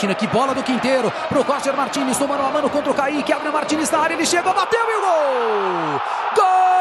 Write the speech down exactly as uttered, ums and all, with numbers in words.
Argentina. Que bola do Quinteiro pro Roger Martínez, tomando a mano contra o Kaique. Abre Martínez na área, ele chega, bateu e o gol! Gol!